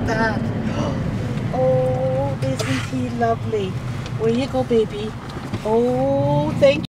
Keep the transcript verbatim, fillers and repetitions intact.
that. Oh, isn't he lovely? Where you go, baby? Oh, thank you.